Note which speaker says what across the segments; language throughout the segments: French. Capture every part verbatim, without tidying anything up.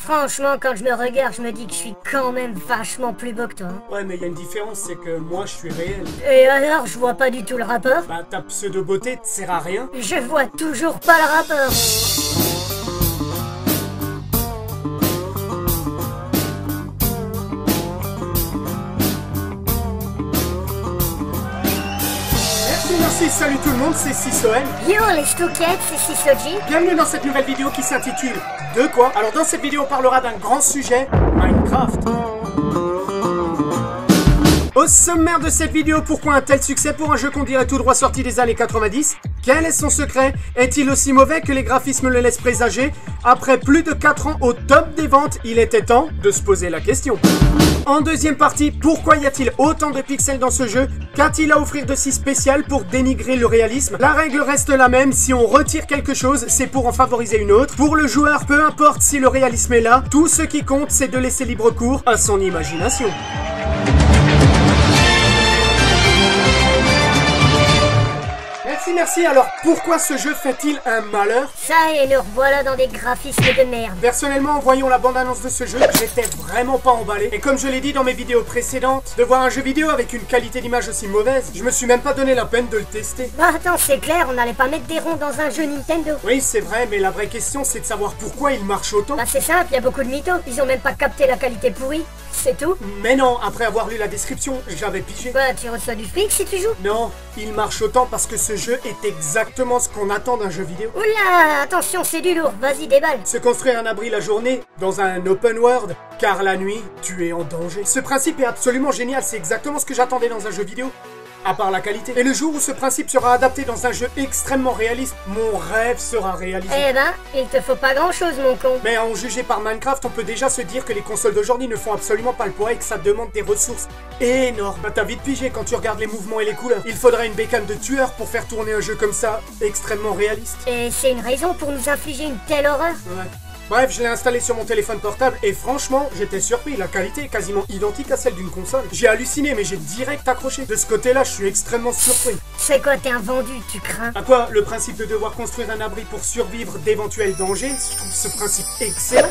Speaker 1: Franchement, quand je me regarde, je me dis que je suis quand même vachement plus beau que toi.
Speaker 2: Ouais, mais il y a une différence, c'est que moi, je suis réel.
Speaker 1: Et alors, je vois pas du tout le rapport.
Speaker 2: Bah, ta pseudo-beauté te sert à rien.
Speaker 1: Je vois toujours pas le rapport.
Speaker 2: Merci, salut tout le monde, c'est Sisoel.
Speaker 1: Yo les stouquettes, c'est Sisoji.
Speaker 2: Bienvenue dans cette nouvelle vidéo qui s'intitule De quoi? Alors dans cette vidéo on parlera d'un grand sujet, Minecraft. Au sommaire de cette vidéo, pourquoi un tel succès pour un jeu qu'on dirait tout droit sorti des années quatre-vingt-dix? Quel est son secret? Est-il aussi mauvais que les graphismes le laissent présager? Après plus de quatre ans au top des ventes, il était temps de se poser la question. En deuxième partie, pourquoi y a-t-il autant de pixels dans ce jeu? Qu'a-t-il à offrir de si spécial pour dénigrer le réalisme? La règle reste la même, si on retire quelque chose, c'est pour en favoriser une autre. Pour le joueur, peu importe si le réalisme est là, tout ce qui compte, c'est de laisser libre cours à son imagination. Merci, merci. Alors, pourquoi ce jeu fait-il un malheur?
Speaker 1: Ça et nous revoilà dans des graphismes de merde.
Speaker 2: Personnellement, en voyant la bande-annonce de ce jeu, j'étais vraiment pas emballé. Et comme je l'ai dit dans mes vidéos précédentes, de voir un jeu vidéo avec une qualité d'image aussi mauvaise, je me suis même pas donné la peine de le tester.
Speaker 1: Bah attends, c'est clair, on n'allait pas mettre des ronds dans un jeu Nintendo.
Speaker 2: Oui, c'est vrai, mais la vraie question, c'est de savoir pourquoi il marche autant.
Speaker 1: Bah c'est simple, il y a beaucoup de mythos. Ils ont même pas capté la qualité pourrie. C'est tout.
Speaker 2: Mais non, après avoir lu la description, j'avais pigé.
Speaker 1: Bah tu reçois du fric si tu joues.
Speaker 2: Non, il marche autant parce que ce jeu est exactement ce qu'on attend d'un jeu vidéo.
Speaker 1: Oula, attention, c'est du lourd, vas-y déballe.
Speaker 2: Se construire un abri la journée, dans un open world, car la nuit, tu es en danger. Ce principe est absolument génial, c'est exactement ce que j'attendais dans un jeu vidéo. À part la qualité. Et le jour où ce principe sera adapté dans un jeu extrêmement réaliste, mon rêve sera réalisé.
Speaker 1: Eh ben, il te faut pas grand chose mon con.
Speaker 2: Mais en juger par Minecraft, on peut déjà se dire que les consoles d'aujourd'hui ne font absolument pas le poids et que ça demande des ressources énormes. Bah t'as vite pigé quand tu regardes les mouvements et les couleurs. Il faudrait une bécane de tueur pour faire tourner un jeu comme ça, extrêmement réaliste.
Speaker 1: Et c'est une raison pour nous infliger une telle horreur?
Speaker 2: Ouais. Bref, je l'ai installé sur mon téléphone portable et franchement, j'étais surpris. La qualité est quasiment identique à celle d'une console. J'ai halluciné, mais j'ai direct accroché. De ce côté-là, je suis extrêmement surpris.
Speaker 1: C'est quoi, t'es un vendu, tu crains?
Speaker 2: À quoi? Le principe de devoir construire un abri pour survivre d'éventuels dangers? Je trouve ce principe excellent.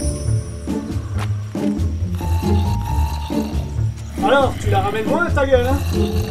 Speaker 2: Alors, tu la ramènes moins, ta gueule, hein?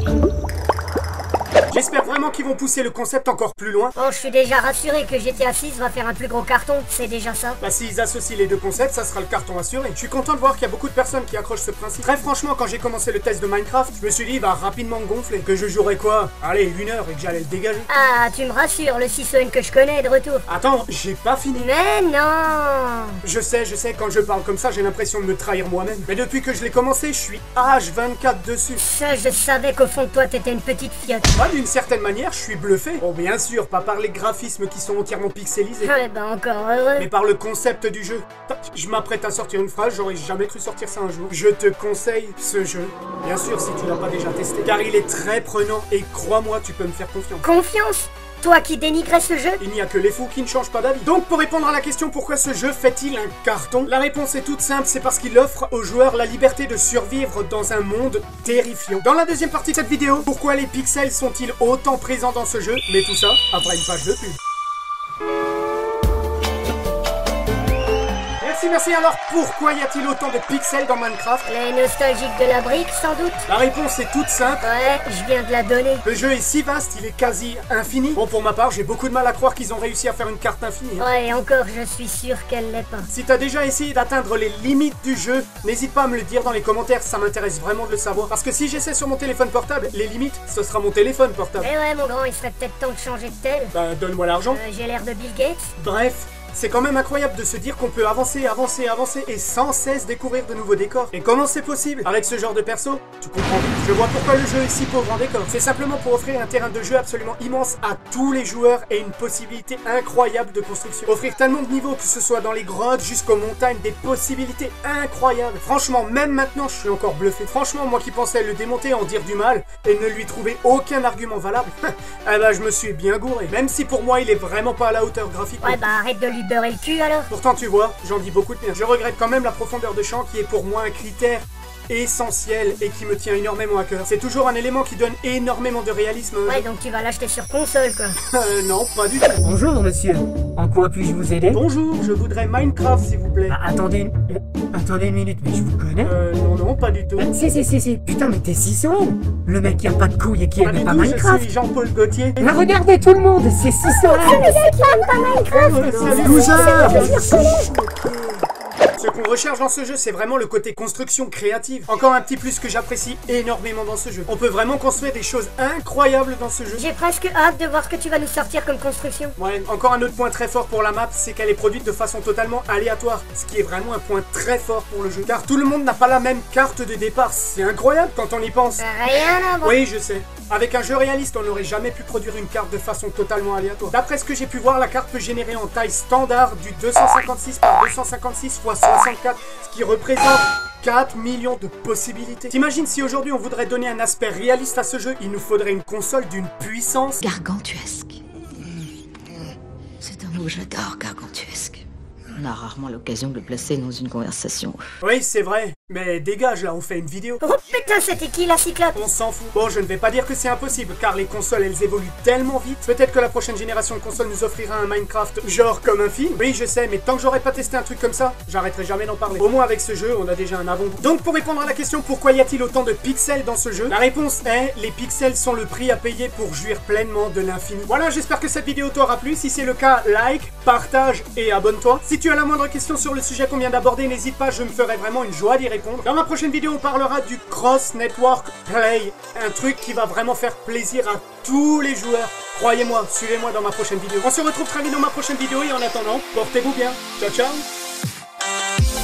Speaker 2: J'espère vraiment qu'ils vont pousser le concept encore plus loin.
Speaker 1: Oh, je suis déjà rassuré que G T A six va faire un plus gros carton, c'est déjà ça.
Speaker 2: Bah s'ils associent les deux concepts, ça sera le carton assuré. Je suis content de voir qu'il y a beaucoup de personnes qui accrochent ce principe. Très franchement, quand j'ai commencé le test de Minecraft, je me suis dit, il va rapidement gonfler. Que je jouerais quoi? Allez, une heure et que j'allais le dégager.
Speaker 1: Ah, tu me rassures, le Sisoen que je connais est de retour.
Speaker 2: Attends, j'ai pas fini.
Speaker 1: Mais non!
Speaker 2: Je sais, je sais, quand je parle comme ça, j'ai l'impression de me trahir moi-même. Mais depuis que je l'ai commencé, je suis H vingt-quatre dessus.
Speaker 1: Ça, je savais qu'au fond de toi, t'étais une petite fiotte.
Speaker 2: Moi, d'une certaine manière, je suis bluffé. Bon, bien sûr, pas par les graphismes qui sont entièrement pixelisés.
Speaker 1: Ouais, bah encore heureux.
Speaker 2: Mais par le concept du jeu. Je m'apprête à sortir une phrase, j'aurais jamais cru sortir ça un jour. Je te conseille ce jeu. Bien sûr, si tu l'as pas déjà testé. Car il est très prenant et crois-moi, tu peux me faire confiance.
Speaker 1: Confiance? Toi qui dénigrais ce jeu?
Speaker 2: Il n'y a que les fous qui ne changent pas d'avis. Donc pour répondre à la question pourquoi ce jeu fait-il un carton, la réponse est toute simple, c'est parce qu'il offre aux joueurs la liberté de survivre dans un monde terrifiant. Dans la deuxième partie de cette vidéo, pourquoi les pixels sont-ils autant présents dans ce jeu? Mais tout ça après une page de pub. Merci, merci. Alors, pourquoi y a-t-il autant de pixels dans Minecraft?
Speaker 1: Les nostalgiques de la brique, sans doute?
Speaker 2: La réponse est toute simple.
Speaker 1: Ouais, je viens de la donner.
Speaker 2: Le jeu est si vaste, il est quasi infini. Bon, pour ma part, j'ai beaucoup de mal à croire qu'ils ont réussi à faire une carte infinie. Hein.
Speaker 1: Ouais, et encore, je suis sûr qu'elle l'est pas.
Speaker 2: Si t'as déjà essayé d'atteindre les limites du jeu, n'hésite pas à me le dire dans les commentaires, ça m'intéresse vraiment de le savoir. Parce que si j'essaie sur mon téléphone portable, les limites, ce sera mon téléphone portable.
Speaker 1: Eh ouais, mon grand, il serait peut-être temps de changer de tel.
Speaker 2: Bah, donne-moi l'argent.
Speaker 1: Euh, j'ai l'air de Bill Gates.
Speaker 2: Bref. C'est quand même incroyable de se dire qu'on peut avancer, avancer, avancer et sans cesse découvrir de nouveaux décors. Et comment c'est possible? Avec ce genre de perso, tu comprends vite. Je vois pourquoi le jeu est si pauvre en décors. C'est simplement pour offrir un terrain de jeu absolument immense à tous les joueurs et une possibilité incroyable de construction. Offrir tellement de niveaux, que ce soit dans les grottes jusqu'aux montagnes, des possibilités incroyables. Franchement, même maintenant, je suis encore bluffé. Franchement, moi qui pensais le démonter, en dire du mal et ne lui trouver aucun argument valable, eh ben je me suis bien gouré. Même si pour moi, il est vraiment pas à la hauteur graphique.
Speaker 1: Ouais, bah arrête de lui beurrer le cul alors.
Speaker 2: Pourtant tu vois, j'en dis beaucoup de bien. Je regrette quand même la profondeur de champ qui est pour moi un critère essentiel et qui me tient énormément à cœur. C'est toujours un élément qui donne énormément de réalisme.
Speaker 1: Ouais, donc tu vas l'acheter sur console, quoi.
Speaker 2: Euh, non, pas du tout.
Speaker 3: Bonjour monsieur, en quoi puis-je vous aider?
Speaker 2: Bonjour, je voudrais Minecraft s'il vous plaît.
Speaker 3: Ah, attendez une... euh, attendez une minute, mais je vous connais?
Speaker 2: Euh, non, non, pas du tout.
Speaker 3: Euh, si, si, si, si, putain, mais t'es Sisson, le mec qui a pas de couilles et qui
Speaker 2: Pas
Speaker 3: aime
Speaker 2: du
Speaker 3: pas
Speaker 2: tout, je
Speaker 3: Minecraft.
Speaker 2: suis Jean-Paul Gaultier.
Speaker 3: Mais regardez tout le monde, c'est Sisson.
Speaker 2: Euh, salut,
Speaker 3: Loser.
Speaker 2: Ce qu'on recherche dans ce jeu, c'est vraiment le côté construction créative. Encore un petit plus que j'apprécie énormément dans ce jeu. On peut vraiment construire des choses incroyables dans ce jeu.
Speaker 1: J'ai presque hâte de voir ce que tu vas nous sortir comme construction.
Speaker 2: Ouais, encore un autre point très fort pour la map, c'est qu'elle est produite de façon totalement aléatoire. Ce qui est vraiment un point très fort pour le jeu. Car tout le monde n'a pas la même carte de départ. C'est incroyable quand on y pense.
Speaker 1: Rien à voir.
Speaker 2: Oui, je sais. Avec un jeu réaliste, on n'aurait jamais pu produire une carte de façon totalement aléatoire. D'après ce que j'ai pu voir, la carte peut générer en taille standard du deux cent cinquante-six par deux cent cinquante-six fois soixante-quatre, ce qui représente quatre millions de possibilités. T'imagines si aujourd'hui on voudrait donner un aspect réaliste à ce jeu, il nous faudrait une console d'une puissance
Speaker 4: Gargantuesque. C'est un mot que j'adore, gargantuesque. On a rarement l'occasion de le placer dans une conversation.
Speaker 2: Oui, c'est vrai. Mais dégage, là, on fait une vidéo.
Speaker 1: Oh putain, c'était qui la cyclope?
Speaker 2: On s'en fout. Bon, je ne vais pas dire que c'est impossible, car les consoles, elles évoluent tellement vite. Peut-être que la prochaine génération de consoles nous offrira un Minecraft genre comme un film. Oui, je sais, mais tant que j'aurai pas testé un truc comme ça, j'arrêterai jamais d'en parler. Au moins, avec ce jeu, on a déjà un avant. Donc, pour répondre à la question pourquoi y a-t-il autant de pixels dans ce jeu, la réponse est les pixels sont le prix à payer pour jouir pleinement de l'infini. Voilà, j'espère que cette vidéo t'aura plu. Si c'est le cas, like, partage et abonne-toi. Si tu as la moindre question sur le sujet qu'on vient d'aborder, n'hésite pas, je me ferai vraiment une joie d'y répondre. Dans ma prochaine vidéo, on parlera du Cross Network Play, un truc qui va vraiment faire plaisir à tous les joueurs. Croyez-moi, suivez-moi dans ma prochaine vidéo. On se retrouve très vite dans ma prochaine vidéo et en attendant, portez-vous bien. Ciao, ciao.